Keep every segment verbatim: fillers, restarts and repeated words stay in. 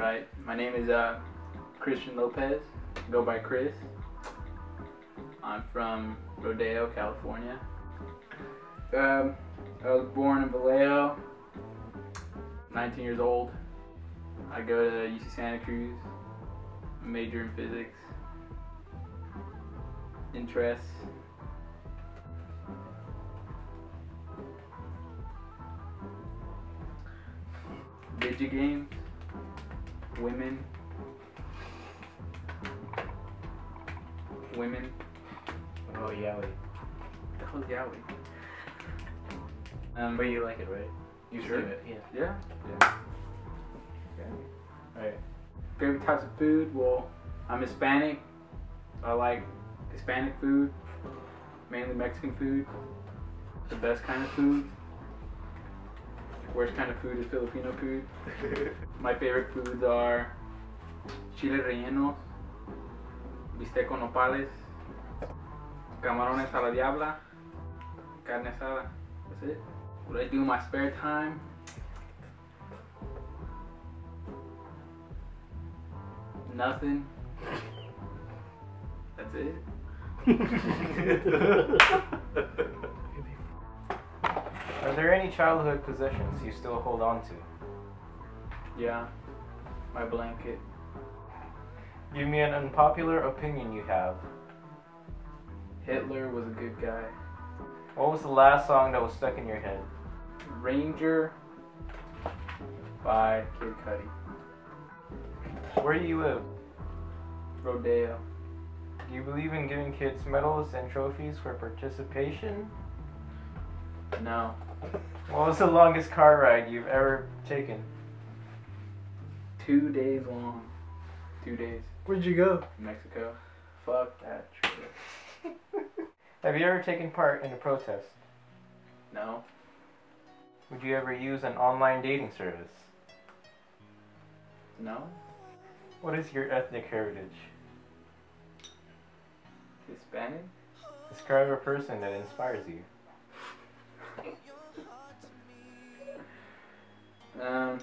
Right. My name is uh, Christian Lopez. Go by Chris. I'm from Rodeo, California. Um, I was born in Vallejo. nineteen years old. I go to U C Santa Cruz. Major in physics. Interests. Video games. Women. Women. Oh, yeah, wait. What the hell is yaoi? Um, But you like it, right? You You've sure? seen it, yeah. Yeah. Yeah. Okay. Alright. Favorite types of food? Well, I'm Hispanic. I like Hispanic food, mainly Mexican food. The best kind of food. Worst kind of food is Filipino food. My favorite foods are chile rellenos, bistec con nopales, camarones a la diabla, carne asada. That's it. What I do in my spare time? Nothing. That's it. Are there any childhood possessions you still hold on to? Yeah. My blanket. Give me an unpopular opinion you have. Hitler was a good guy. What was the last song that was stuck in your head? Ranger by Kid Cudi. Where do you live? Rodeo. Do you believe in giving kids medals and trophies for participation? No. What was the longest car ride you've ever taken? Two days long. Two days. Where'd you go? Mexico. Fuck that trip. Have you ever taken part in a protest? No. Would you ever use an online dating service? No. What is your ethnic heritage? Hispanic? Describe a person that inspires you. Um,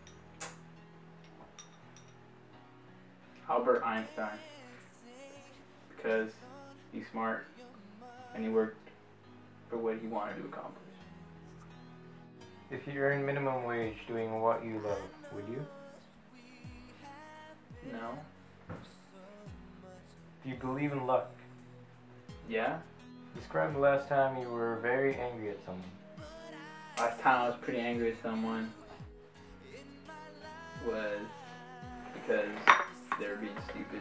Albert Einstein, because he's smart and he worked for what he wanted to accomplish. If you earn minimum wage doing what you love, would you? No. Do you believe in luck? Yeah. Describe the last time you were very angry at someone. Last time I was pretty angry at someone was because they were being stupid.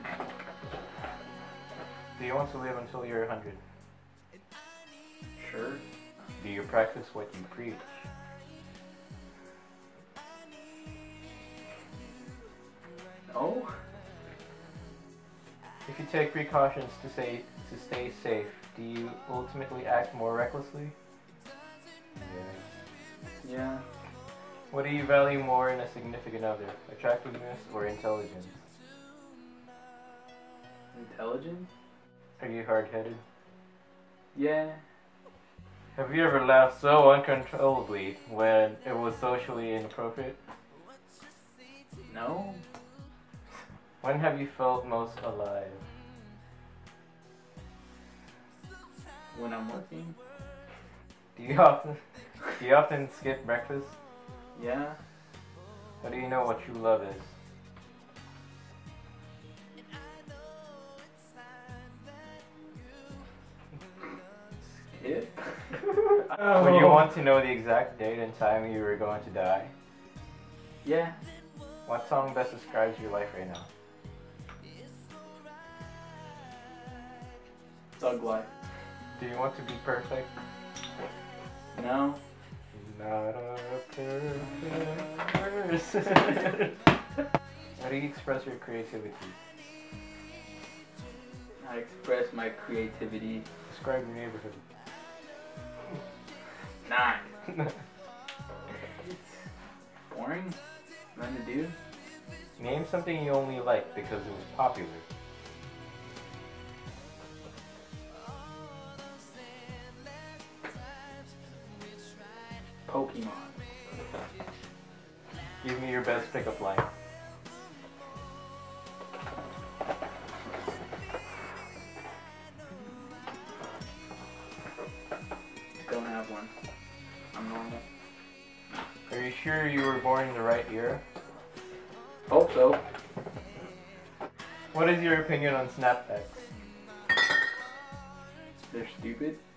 Do you want to live until you're a hundred? Sure. Do you practice what you preach? No. If you take precautions to say to stay safe, do you ultimately act more recklessly? Yeah. Yeah. What do you value more in a significant other? Attractiveness or intelligence? Intelligence? Are you hard-headed? Yeah. Have you ever laughed so uncontrollably when it was socially inappropriate? No. When have you felt most alive? When I'm working? Do you often do you often skip breakfast? Yeah. How do you know what true love is? Skip? Would you want to know the exact date and time you were going to die? Yeah. What song best describes your life right now? Thug life. Do you want to be perfect? No. Not a perfect person. How do you express your creativity? I express my creativity. Describe your neighborhood. Nine. It's boring. Nothing to do. Name something you only like because it was popular. Pokemon. Give me your best pickup line. sure you were born in the right year? Hope so. What is your opinion on Snapbacks? They're stupid.